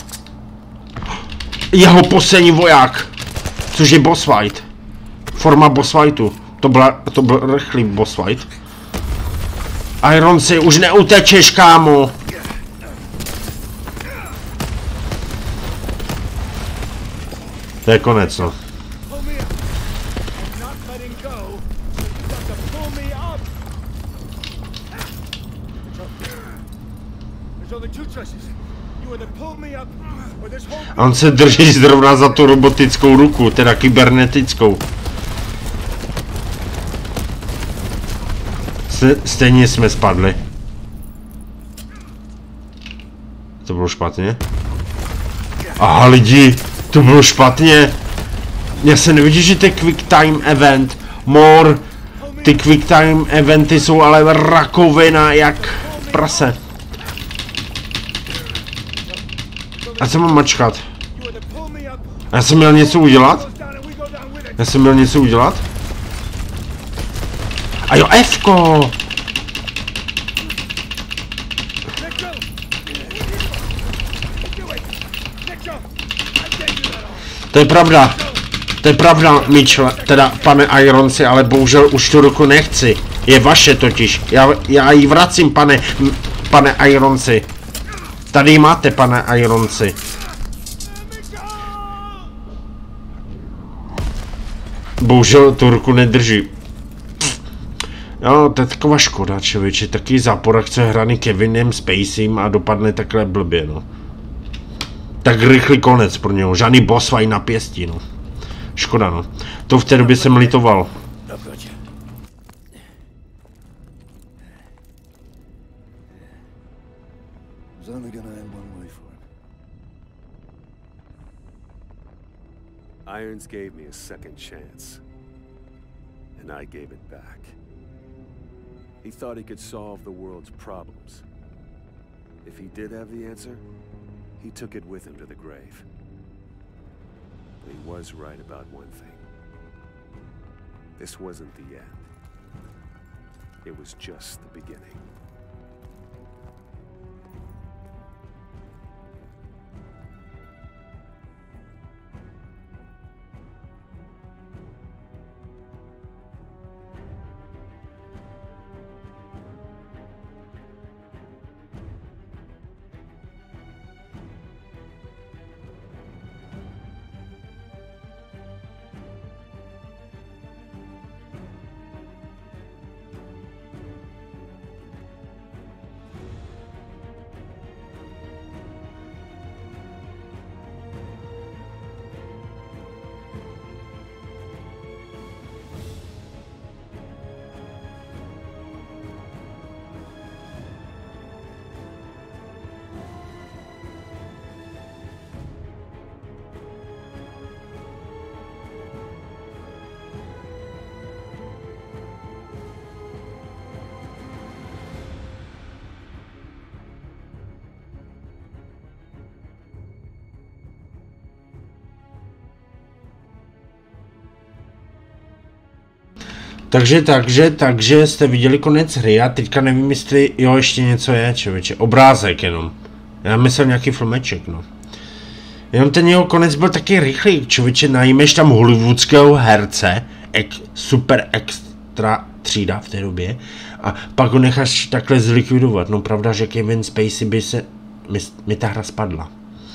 Jeho poslední voják. Což je boss fight. Forma boss fightu. To byl rychlý boss fight. Ironsi, už neutečeš, kámo. To je konec, no. A on se drží zrovna za tu robotickou ruku, teda kybernetickou. Stejně jsme spadli. To bylo špatně. Aha, lidi, to bylo špatně. Já se nevidí, že to je quick time event. More. Ty quick time eventy jsou ale rakovina jak prase. A co mám mačkat? Já jsem měl něco udělat? A jo, F-ko! To je pravda, Mitchell, teda pane Ironsi, ale bohužel už tu ruku nechci. Je vaše totiž, já ji vracím, pane Ironsi. Tady ji máte, pane Ironsi. Bohužel tu ruku nedrží. Jo, to je taková škoda, člověče, taky záporak, co je hraný Kevinem Spacem a dopadne takhle blbě, no. Tak rychlý konec pro něho, žádný boss fight na pěstí, no. Škoda, no. To v té době jsem litoval. Irons gave me a second chance, and I gave it back. He thought he could solve the world's problems. If he did have the answer, he took it with him to the grave. But he was right about one thing. This wasn't the end. It was just the beginning. Takže jste viděli konec hry, já teďka nevím, jestli, jo, ještě něco je, člověče, obrázek jenom. Já myslel nějaký filmeček, no. Jenom ten jeho konec byl taky rychlý, člověče, najmeš tam hollywoodského herce, super extra třída v té době, a pak ho necháš takhle zlikvidovat, no pravda, že Kevin Spacey by se, mi ta hra spadla.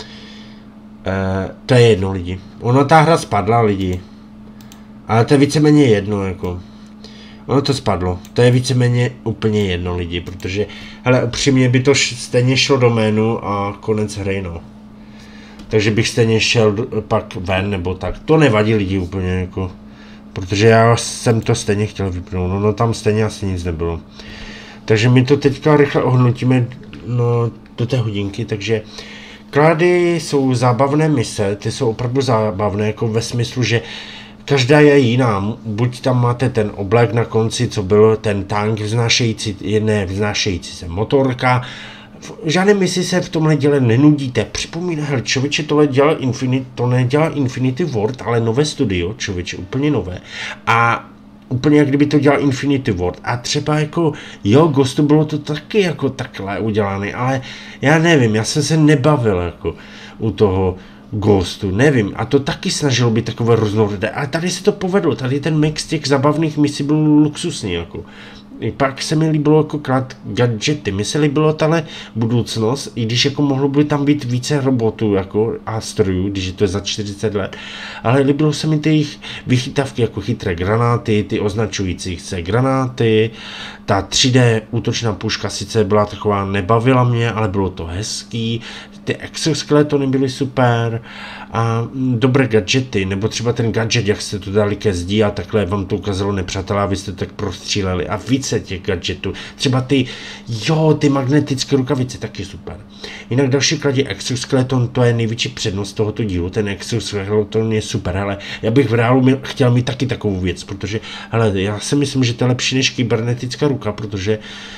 To je jedno, lidi, ono ta hra spadla, lidi, ale to je víceméně jedno, jako. Ono to spadlo, to je víceméně úplně jedno, lidi, protože, hele, upřímně by to stejně šlo do jménu a konec hry, no. Takže bych stejně šel pak ven, nebo tak, to nevadí, lidi, úplně, jako, protože já jsem to stejně chtěl vypnout, no tam stejně asi nic nebylo. Takže my to teďka rychle ohnutíme, no, do té hodinky, takže Klády jsou zábavné mise, ty jsou opravdu zábavné, jako ve smyslu, že každá je jiná. Buď tam máte ten oblek na konci, co byl ten tank vznášející, vznášející se motorka. V žádné misi se v tomhle děle nenudíte. Připomíná, hele, člověče, to nedělá Infinity Ward, ale nové studio, člověče, úplně nové. A úplně jak kdyby to dělal Infinity Ward. A třeba jako, jo, Ghostu bylo to taky jako takhle udělané, ale já nevím, já jsem se nebavil jako u toho Ghostu, nevím, a to taky snažilo být takové různorodé, ale tady se to povedlo, tady ten mix těch zabavných misí byl luxusní, jako. I pak se mi líbilo jako gadgety, mi se líbilo tahle budoucnost, i když jako mohlo by tam být více robotů jako a strojů, když je to za 40 let, ale líbilo se mi ty jejich vychytávky jako chytré granáty, ty označující se granáty, ta 3D útočná puška sice byla taková, nebavila mě, ale bylo to hezký, ty exoskeletony byly super a dobré gadgety, nebo třeba ten gadget, jak jste to dali ke zdi a takhle vám to ukázalo nepřátelé a vy jste tak prostříleli a více těch gadgetů, třeba ty magnetické rukavice, taky super. Jinak další kladě exoskeleton, to je největší přednost tohoto dílu, ten exoskeleton je super, hele, já bych v reálu chtěl mít taky takovou věc, protože, hele, já si myslím, že to je lepší než kybernetická ruka, protože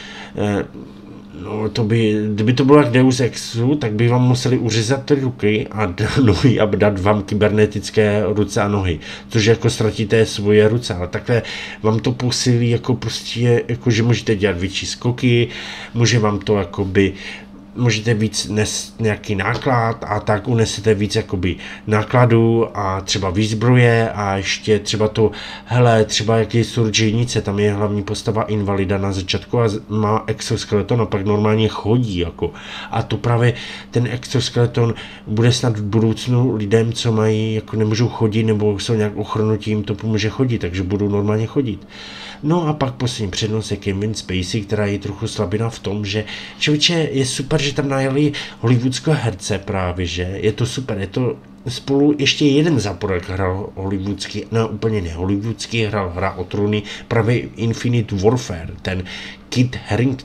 no, kdyby to bylo jak Deus Exu, tak by vám museli uřezat ty ruky a nohy a dát vám kybernetické ruce a nohy, což jako ztratíte svoje ruce, ale takhle vám to posílí jako prostě, jako že můžete dělat větší skoky, může vám to jakoby, můžete víc nést nějaký náklad a tak unesete víc jakoby nákladu a třeba výzbroje a ještě třeba to, hele, třeba jaký jsou džejnice, tam je hlavní postava invalida na začátku a má exoskeleton a pak normálně chodí jako. A to právě ten exoskeleton bude snad v budoucnu lidem, co mají, jako nemůžou chodit nebo jsou nějak ochrnutí, jim to pomůže chodit, takže budou normálně chodit. No a pak poslední přednost je Kevin Spacey, která je trochu slabina v tom, že člověče je super, že tam najeli hollywoodského herce právě, že je to super, je to spolu ještě jeden záporek hrál hollywoodský, no úplně ne hollywoodský, hrál Hra o trůny, právě Infinite Warfare, ten Kit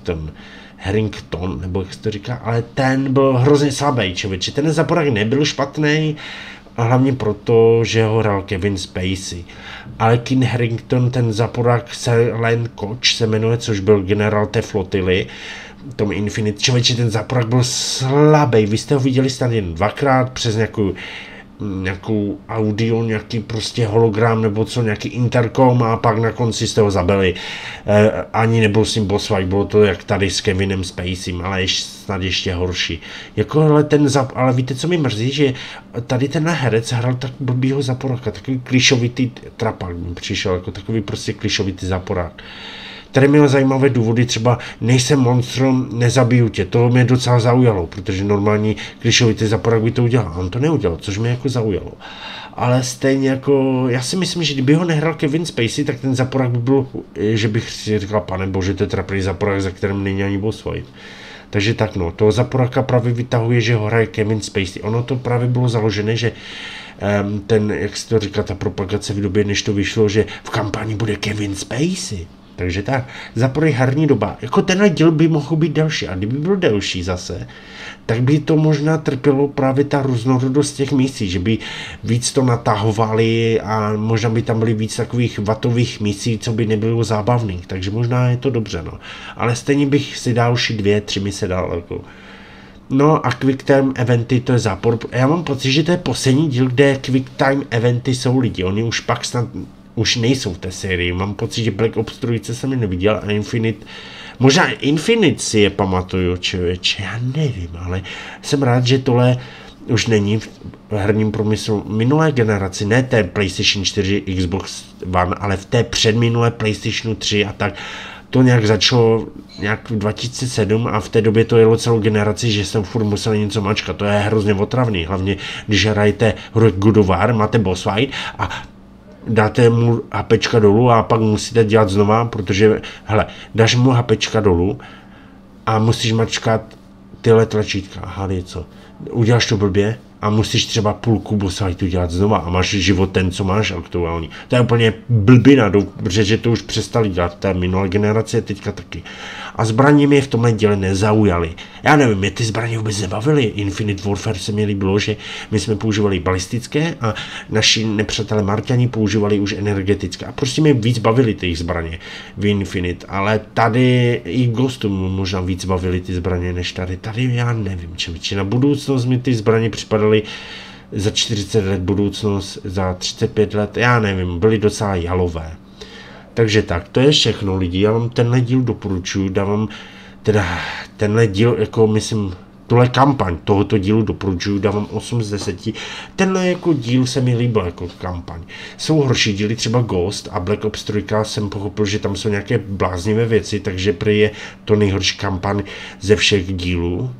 Harington, nebo jak se to říká, ale ten byl hrozně slabý, člověče, ten záporek nebyl špatný, a hlavně proto, že ho hrál Kevin Spacey. Ale Kit Harington, ten záporák Selen Koch se jmenuje, což byl generál té flotily, tom Infinite. Člověče, ten záporák byl slabý. Vy jste ho viděli snad jen dvakrát přes nějakou audio, nějaký prostě hologram nebo co, nějaký intercom a pak na konci jste ho zabili. Ani nebyl s ním boss fight, bylo to jak tady s Kevinem Spaceym, ale snad ještě horší. Jako, ale víte, co mi mrzí, že tady ten herec hrál tak blbýho záporáka, takový klišovitý trapák mi přišel, jako takový prostě klišovitý záporák. Tady měl zajímavé důvody, třeba nejsem monstrum, nezabiju tě, to mě docela zaujalo, protože normální klišovitý záporák by to udělal, on to neudělal, což mě jako zaujalo. Ale stejně jako, já si myslím, že kdyby ho nehrál Kevin Spacey, tak ten záporák by byl, že bych si říkal, pane bože, to je trapný záporák, za kterým není ani boss fight. Takže tak no, toho záporáka právě vytahuje, že ho hraje Kevin Spacey. Ono to právě bylo založené, že ten, jak se to říká, ta propagace v době, než to vyšlo, že v kampani bude Kevin Spacey. Takže tak, zaporuje herní doba. Jako tenhle díl by mohl být delší. A kdyby byl delší zase, tak by to možná trpělo právě ta různorodost těch misí, že by víc to natahovali a možná by tam byly víc takových vatových misí, co by nebylo zábavných. Takže možná je to dobře, no. Ale stejně bych si další 2-3 mise dal, jako. No a quick time eventy, to je zápor. Já mám pocit, že to je poslední díl, kde quick time eventy jsou lidi. Oni už pak snad už nejsou v té sérii. Mám pocit, že Black Ops 3 jsem je neviděl a Infinite, možná Infinite si je pamatuju, člověče, já nevím, ale jsem rád, že tohle už není v herním průmyslu minulé generaci, ne té PlayStation 4, Xbox One, ale v té předminulé PlayStation 3 a tak. To nějak začalo nějak v 2007 a v té době to jelo celou generaci, že jsem furt musel něco mačkat. To je hrozně otravný, hlavně když hrajete hru God of War, máte boss fight a dáte mu hapečka dolů a pak musíte dělat znova, protože, hele, dáš mu hapečka dolů a musíš mačkat tyhle tlačítka, aha, co? uděláš to blbě a musíš třeba půlku bossfightu dělat znova a máš život ten, co máš aktuální. To je úplně blbina, protože to už přestali dělat, ta minulá generace teďka taky. A zbraně mě v tomhle díle nezaujaly. Já nevím, mě ty zbraně vůbec nebavily. Infinite Warfare se mi líbilo, že my jsme používali balistické a naši nepřátelé Marťani používali už energetické. A prostě mě víc bavily ty zbraně v Infinite, ale tady i Ghostu možná víc bavily ty zbraně než tady. Tady já nevím, čeviči. Na budoucnost mi ty zbraně připadaly za 40 let budoucnost, za 35 let, já nevím, byly docela jalové. Takže tak, to je všechno lidi, já vám tenhle díl doporučuji, dávám teda tenhle díl, jako myslím, tuhle kampaň tohoto dílu doporučuji, dávám 8 z 10. Tenhle jako díl se mi líbil jako kampaň. Jsou horší díly, třeba Ghost a Black Ops 3 jsem pochopil, že tam jsou nějaké bláznivé věci, takže prý je to nejhorší kampaň ze všech dílů.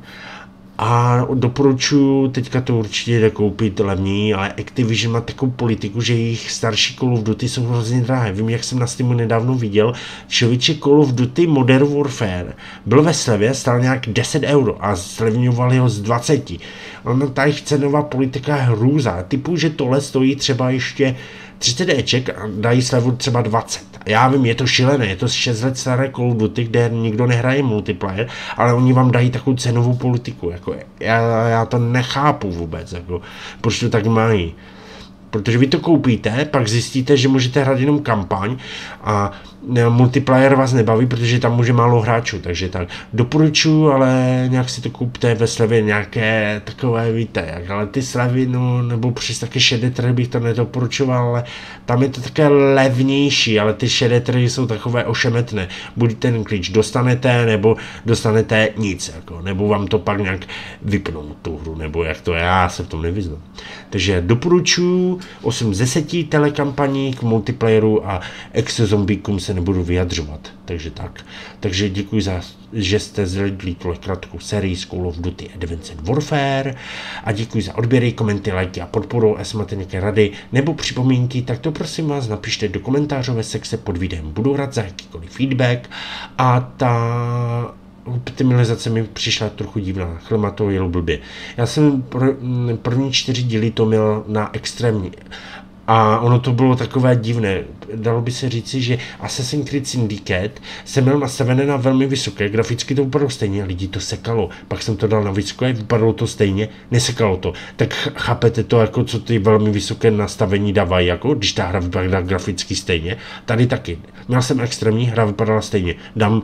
A doporučuji, teďka to určitě jde koupit levněji, ale Activision má takovou politiku, že jejich starší Call of Duty jsou hrozně drahé. Vím, jak jsem na Steamu nedávno viděl, člověče Call of Duty Modern Warfare byl ve slevě, stál nějak 10 € a zlevňovali ho z 20. Ona ta jejich cenová politika je hrůza. Typu, že tohle stojí třeba ještě 30 Eček a dají slevu třeba 20. Já vím, je to šílené, je to 6 let staré Call of Duty, kde nikdo nehraje multiplayer, ale oni vám dají takovou cenovou politiku. Jako já to nechápu vůbec, jako, proč to tak mají. Protože vy to koupíte, pak zjistíte, že můžete hrát jenom kampaň a multiplayer vás nebaví, protože tam může málo hráčů, takže tak doporučuji, ale nějak si to kupte ve slevě nějaké takové, víte, jak, ale ty slevy, no, nebo přes také šedé trhy bych to nedoporučoval, ale tam je to také levnější, ale ty šedé trhy jsou takové ošemetné, buď ten klíč dostanete, nebo dostanete nic, jako, nebo vám to pak nějak vypnou tu hru, nebo jak to, já se v tom nevyznám. Takže doporučuji 8 z 10 telekampaní k multiplayeru a exozombíkům se nebudu vyjadřovat, takže tak. Takže děkuji za, že jste zhlédli tuhle krátkou sérii z Call of Duty Advanced Warfare a děkuji za odběry, komenty, lajky a podporu. Jestli máte nějaké rady nebo připomínky, tak to prosím vás napište do komentářové sekce pod videem. Budu rád za jakýkoliv feedback a ta optimalizace mi přišla trochu divná, chlema to jelo blbě. Já jsem první 4 díly to měl na extrémní a ono to bylo takové divné. Dalo by se říci, že Assassin's Creed Syndicate jsem měl nastavené na velmi vysoké, graficky to vypadalo stejně, lidi to sekalo, pak jsem to dal na vysoké, vypadalo to stejně, nesekalo to. Tak chápete to, jako co ty velmi vysoké nastavení dávají, jako když ta hra vypadá graficky stejně, tady taky. Měl jsem extrémní, hra vypadala stejně, dám.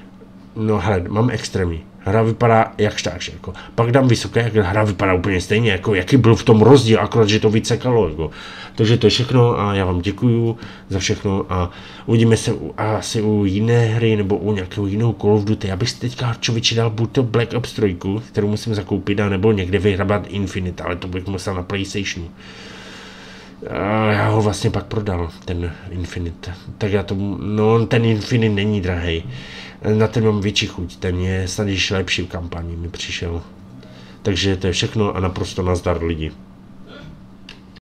No hele, mám extrémní. Hra vypadá jak štáč, jako. Pak dám vysoké, jak hra vypadá úplně stejně, jako jaký byl v tom rozdíl, akorát, že to víc sekalo, jako. Takže to je všechno a já vám děkuju za všechno a uvidíme se asi u jiné hry nebo u nějakého jiného Call of Duty. Já bych si teďka člověče dal buď to Black Ops 3, kterou musím zakoupit, a nebo někde vyhrabat Infinite, ale to bych musel na PlayStationu. A já ho vlastně pak prodal, ten Infinite. Tak já to, no ten Infinite není drahej. Na ten mám větší chuť, ten je snad ještě lepší v kampani mi přišel. Takže to je všechno a naprosto nazdar lidi.